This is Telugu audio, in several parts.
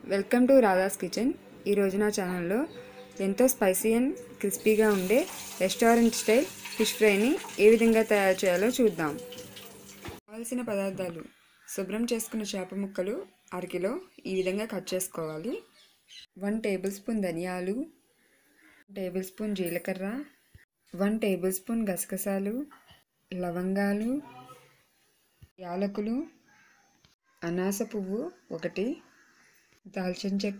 Welcome to Radha's kitchen. ఈరోజు నా ఛానల్లో ఎంతో స్పైసీ అండ్ క్రిస్పీగా ఉండే రెస్టారెంట్ స్టైల్ ఫిష్ ఫ్రైని ఏ విధంగా తయారు చేయాలో చూద్దాం. కావాల్సిన పదార్థాలు: శుభ్రం చేసుకున్న చేప ముక్కలు అరకిలో ఈ విధంగా కట్ చేసుకోవాలి. 1 టేబుల్ స్పూన్ ధనియాలు, 1 టేబుల్ స్పూన్ జీలకర్ర, 1 టేబుల్ స్పూన్ గసగసాలు, లవంగాలు, యాలకులు, అనాస పువ్వు 1, దాల్చిన చెక్క,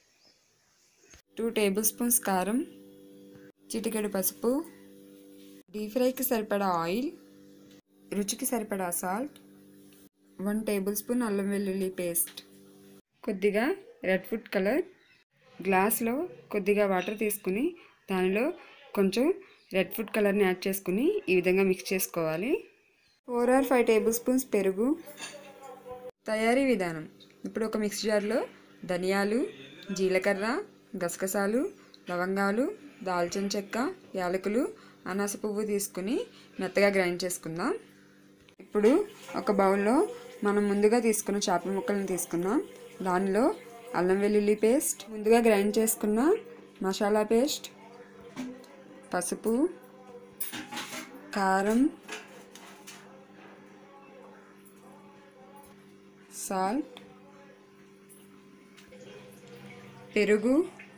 2 టేబుల్ స్పూన్స్ కారం, చిటికెడు పసుపు, డీప్ ఫ్రైకి సరిపడా ఆయిల్, రుచికి సరిపడా సాల్ట్, 1 టేబుల్ స్పూన్ అల్లం వెల్లుల్లి పేస్ట్, కొద్దిగా రెడ్ ఫుడ్ కలర్. గ్లాస్లో కొద్దిగా వాటర్ తీసుకుని దానిలో కొంచెం రెడ్ ఫుడ్ కలర్ని యాడ్ చేసుకుని ఈ విధంగా మిక్స్ చేసుకోవాలి. 4 or 5 టేబుల్ స్పూన్స్ పెరుగు. తయారీ విధానం: ఇప్పుడు ఒక మిక్సీ జార్లో ధనియాలు, జీలకర్ర, గసగసాలు, లవంగాలు, దాల్చిన చెక్క, యాలకులు, అనాస పువ్వు తీసుకుని మెత్తగా గ్రైండ్ చేసుకుందాం. ఇప్పుడు ఒక బౌల్లో మనం ముందుగా తీసుకున్న చేప ముక్కలను తీసుకుందాం. దానిలో అల్లం వెల్లుల్లి పేస్ట్, ముందుగా గ్రైండ్ చేసుకున్న మసాలా పేస్ట్, పసుపు, కారం, సాల్ట్, పెరుగు.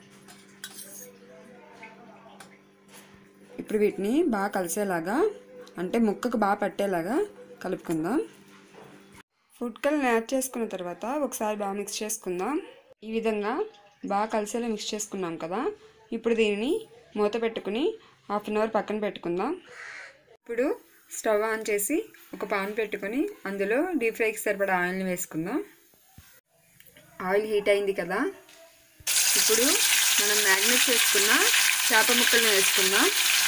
ఇప్పుడు వీటిని బాగా కలిసేలాగా, అంటే ముక్కకు బాగా పట్టేలాగా కలుపుకుందాం. ఫుడ్ కలర్ని యాడ్ చేసుకున్న తర్వాత ఒకసారి బాగా మిక్స్ చేసుకుందాం. ఈ విధంగా బాగా కలిసేలా మిక్స్ చేసుకున్నాం కదా. ఇప్పుడు దీనిని మూత పెట్టుకుని 1/2 an hour పక్కన పెట్టుకుందాం. ఇప్పుడు స్టవ్ ఆన్ చేసి ఒక పాన్ పెట్టుకొని అందులో డీప్ ఫ్రైకి సరిపడా ఆయిల్ని వేసుకుందాం. ఆయిల్ హీట్ అయింది కదా. ఇప్పుడు మనం మ్యారినేట్ చేసుకున్న చేప ముక్కల్ని వేసుకుందాం.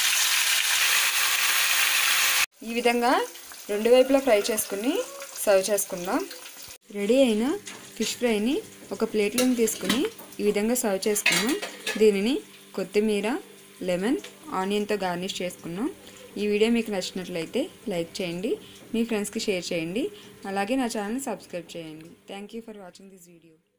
ఈ విధంగా 2 వైపులా ఫ్రై చేసుకుని సర్వ్ చేసుకుందాం. రెడీ అయిన ఫిష్ ఫ్రైని ఒక ప్లేట్లోకి తీసుకుని ఈ విధంగా సర్వ్ చేసుకున్నాం. దీనిని కొత్తిమీర, లెమన్, ఆనియన్తో గార్నిష్ చేసుకున్నాం. ఈ వీడియో మీకు నచ్చినట్లయితే లైక్ చేయండి, మీ ఫ్రెండ్స్కి షేర్ చేయండి, అలాగే నా ఛానల్ని సబ్స్క్రైబ్ చేయండి. Thank you for watching this video.